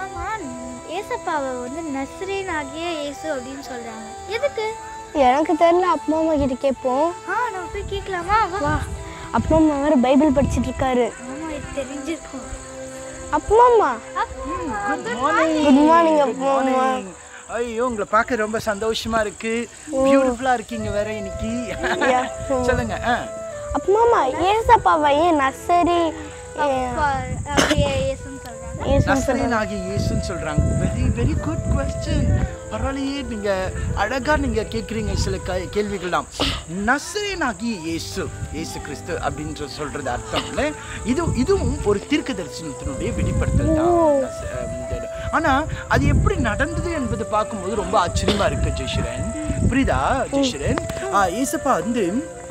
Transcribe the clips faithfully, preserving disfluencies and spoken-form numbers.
ஆமா ஏசப்பாவை வந்து நஸ்ரேன் ஆகிய இயேசு அப்படின்னு சொல்றாங்க. எதுக்கு? எனக்கு தெரியல. அப்பா அம்மா கிட்ட கேட்போம். ஆ நம்ம போய் கேட்கலாமா? வா. அப்பா அம்மா வேற பைபிள் படிச்சிட்டு இருக்காரு. ஆமா இது தெரிஞ்சிருக்கும். அப்பா அம்மா குட் மார்னிங். குட் மார்னிங் அப்பா அம்மா. ஐயோ உங்களை பார்க்க ரொம்ப சந்தோஷமா இருக்கு. பியூட்டிஃபுல்லா இருக்கீங்க வேற இன்னைக்கு. சொல்லுங்க. அப்பா அம்மா ஏசப்பாவை ஏன் நஸ்ரே அப்படியே இயேசுன்னு சொல்றாங்க. நஸ்ரேன் ஆகிய இயேசுன்னு சொல்றாங்க. Very very good question. பரவாயில்லையே, நீங்க அழகா நீங்க கேட்குறீங்க சில கேள்விகள்லாம். நஸ்ரேன் ஆகிய இயேசு, இயேசு கிறிஸ்து அப்படின்னு சொல்றது அர்த்தம் இல்லை. இது இதுவும் ஒரு தீர்க்க தரிசனத்தினுடைய வெளிப்படுத்தல் தான். ஆனா அது எப்படி நடந்தது என்பதை பார்க்கும்போது ரொம்ப ஆச்சரியமா இருக்கு ஜெய்ஸ்ரன். புரியுதா ஜெய்ஸ்ரன்? ஏசப்பா வந்து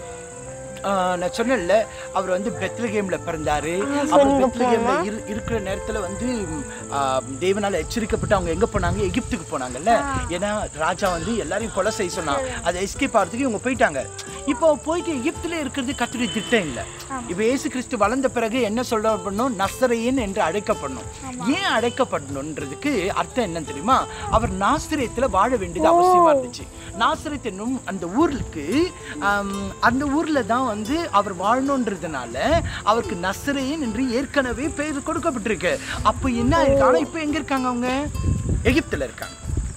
நான் சொன்னேன்ல, அவர் வந்து பெத்லகேம்ல பிறந்தாரு. அவர் பெத்லகேம்ல இருக்கிற நேரத்துல வந்து தேவனால எச்சரிக்கப்பட்டு அவங்க எங்க போனாங்க? எகிப்துக்கு போனாங்கல்ல. ஏன்னா ராஜா வந்து எல்லாரையும் கொலை செய்ய சொன்னாங்க. அதை எஸ்கேப் ஆகிறதுக்கு இவங்க போயிட்டாங்க. இப்போ போயிட்டு எகிப்துல இருக்கிறது கர்த்தருடைய திட்டம் இல்லை. இப்போ இயேசு கிறிஸ்து வளர்ந்த பிறகு என்ன சொல்லப்படணும்? நசரேயன் என்று அழைக்கப்படணும். ஏன் அழைக்கப்படணுன்றதுக்கு அர்த்தம் என்னன்னு தெரியுமா? அவர் நாசரேத்துல வாழ வேண்டியது அவசியமா இருந்துச்சு. நாசரேத் என்னும் அந்த ஊருக்கு அந்த ஊர்ல தான் வந்து அவர் வாழணுன்றதுனால அவருக்கு நசரேயன் என்று ஏற்கனவே பெயர் கொடுக்கப்பட்டிருக்கு. அப்போ என்ன இருக்கு? ஆனா இப்போ எங்க இருக்காங்க? அவங்க எகிப்துல இருக்காங்க.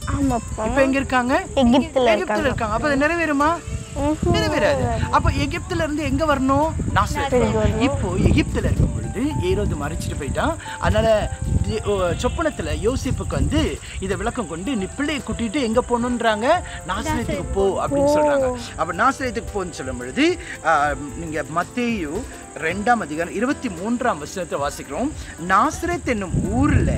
இப்ப எங்க இருக்காங்க? எகிப்துல இருக்காங்க. அப்ப அது நிறைவேறுமா? நிறைவேறாது. அப்ப எகிப்துல இருந்து எங்க வரணும்? நாசரேத். இப்போ எகிப்துல இருக்கும் பொழுது ஏரோது மறைச்சிட்டு போயிட்டான். அதனால சொப்பனத்துல யோசிப்புக்கு வந்து இதை விளக்கம் கொண்டு நீ பிள்ளையை கூட்டிட்டு எங்க போகணுன்றாங்க? நாசரேத்துக்கு போ அப்படின்னு சொல்றாங்க. அப்ப நாசரேத்துக்கு போன்னு சொல்லும் பொழுது நீங்க மத்தேயு ரெண்டாம் அதிகாரம் இருபத்தி மூன்றாம் வசனத்தை வாசிக்கிறோம். நாசரேத் என்னும் ஊர்ல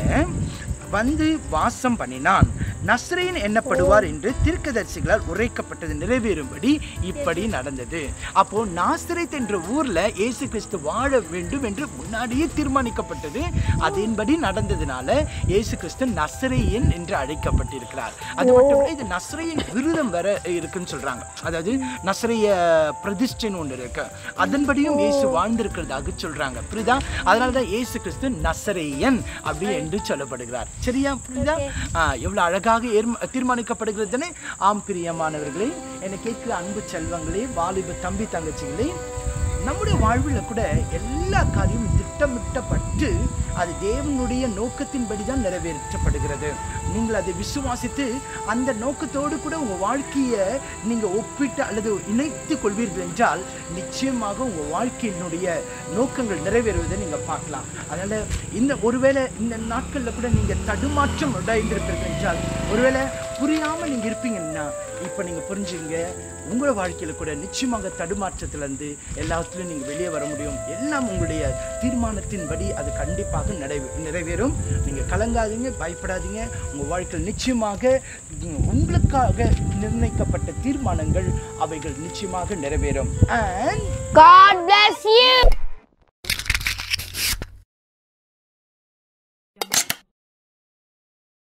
வந்து வாசம் பண்ணினான். நஸ்ரேன் என்னப்படுவார் என்று தீர்க்கதரிசிகளால் உரைக்கப்பட்டது நிறைவேறும்படி இப்படி நடந்தது. அப்போ நாசரேத் என்ற ஊர்ல இயேசு கிறிஸ்து வாழ வேண்டும் என்று முன்னாடியே தீர்மானிக்கப்பட்டது. அதன்படி நடந்ததுனால இயேசு கிறிஸ்து நஸ்ரேயன் என்று அழைக்கப்பட்டிருக்கிறார். அது மட்டும் இல்ல, இது நஸ்ரேயன் விருதம் வர இருக்குன்னு சொல்றாங்க. அதாவது நஸ்ரேய பிரதிஷ்டைன்னு ஒன்று இருக்கு. அதன்படியும் இயேசு வாழ்ந்திருக்கிறதாக சொல்றாங்க. புரியுதா? அதனாலதான் இயேசு கிறிஸ்து நஸ்ரேயன் அப்படி என்று சொல்லப்படுகிறார். சரியா? புரியுதா? எவ்வளவு அழகாக தீர்மானிக்கப்படுகிறதுன்னு. ஆம் பிரியமானவர்களே, என்னை கேட்கிற அன்பு செல்வங்களே, வாலிப தம்பி தங்கச்சிகளே, நம்முடைய வாழ்வில் கூட எல்லா காரியமும் திட்டமிட்டப்பட்டு அது தேவனுடைய நோக்கத்தின்படி தான் நிறைவேற்றப்படுகிறது. நீங்கள் அதை விசுவாசித்து அந்த நோக்கத்தோடு கூட உங்கள் வாழ்க்கையை நீங்கள் ஒப்பிட்டு அல்லது இணைத்து கொள்வீர்கள் என்றால் நிச்சயமாக உங்கள் வாழ்க்கையினுடைய நோக்கங்கள் நிறைவேறுவதை நீங்கள் பார்க்கலாம். அதனால் இந்த ஒருவேளை இந்த நாட்களில் கூட நீங்கள் தடுமாற்றம் அடைந்திருப்பீர்கள் என்றால், ஒருவேளை புரியாமல் நீங்கள் இருப்பீங்கன்னா இப்போ நீங்கள் புரிஞ்சுங்க. உங்களோட வாழ்க்கையில் கூட நிச்சயமாக தடுமாற்றத்திலேருந்து எல்லாத்துலேயும் நீங்கள் வெளியே வர முடியும். எல்லாம் உங்களுடைய தீர்மானத்தின்படி அது கண்டிப்பாக நிறைவே நிறைவேறும். நீங்கள் கலங்காதீங்க, பயப்படாதீங்க. உங்கள் வாழ்க்கையில் நிச்சயமாக உங்களுக்காக நிர்ணயிக்கப்பட்ட தீர்மானங்கள் அவைகள் நிச்சயமாக நிறைவேறும். And God bless you.